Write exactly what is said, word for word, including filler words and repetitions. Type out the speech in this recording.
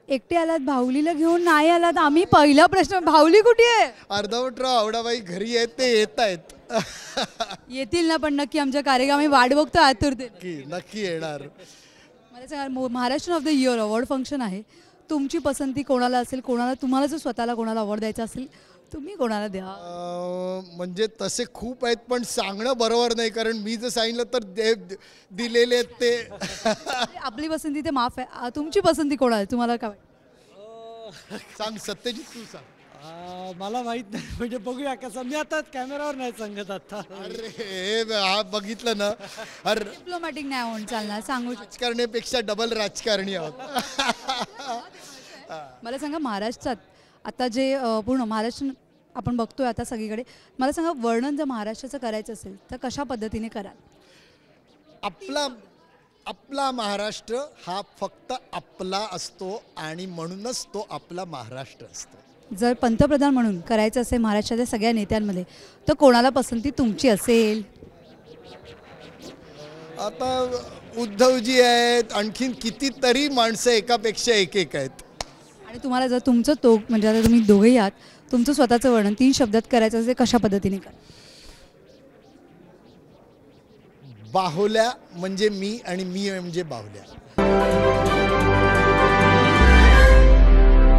एकटे आलात, भाऊलीला घेऊन नाही आलात. आम्ही पहिला प्रश्न, भाऊली कुठे आहे? अर्धवटराव आवडाबाई घरी आहेत, ते येत आहेत. येतील ना, पण नक्की आमच्या कार्यक्रमाची वाट बघतो आतुरतेने. नक्की नक्की येणार. मला सांगा, Maharashtra of the year award function आहे, तुमची पसंती कोणाला असेल? कोणाला, तुम्हाला जर स्वतःला कोणाला अवॉर्ड द्यायचा असेल तुम्ही कोणाला द्या? अं, म्हणजे तसे खूप आहेत, पण सांगणं बरोबर नाही, कारण मी जर सांगितलं तर दे दिलेले आहेत ते. आपली पसंती ते माफ आहे. आ, तुमची पसंती कोण आहे? तुम्हाला काय वाटतं? सांग सत्यजित, तू सांग. आ, मला माहित नाही, म्हणजे बघूया कसं. मी आता कॅमेरावर नाही सांगत आता. अरे हे हा बघितलं ना, अरे डिप्लोमॅटिक नाही म्हणून चालणार, सांगू शकतो. राजकारण्यापेक्षा डबल राजकारणी आहोत. मला सांगा, महाराष्ट्रात आता जे अ, पूर्ण महाराष्ट्र आपण बघतोय आता सगळीकडे, मला सांगा, वर्णन जर महाराष्ट्राचं करायचं असेल तर कशा पद्धतीने कराल? आपला आपला महाराष्ट्र हा फक्त आपला असतो आणि म्हणूनच तो आपला महाराष्ट्र असतो. जर पंतप्रधान म्हणून करायचं असेल महाराष्ट्राच्या सगळ्या नेत्यांमध्ये, तर कोणाला पसंती तुमची असेल? आता उद्धवजी आहेत, आणखीन कितीतरी माणसं एकापेक्षा एक एक आहेत. आणि तुम्हाला जर तुमचं तो म्हणजे आता तुम्ही दोघेही आहात, तुमचं स्वतःचं वर्णन तीन शब्दात करायचं असेल, कशा पद्धतीने करा? बाहुल्या म्हणजे मी आणि मी म्हणजे बाहुल्या.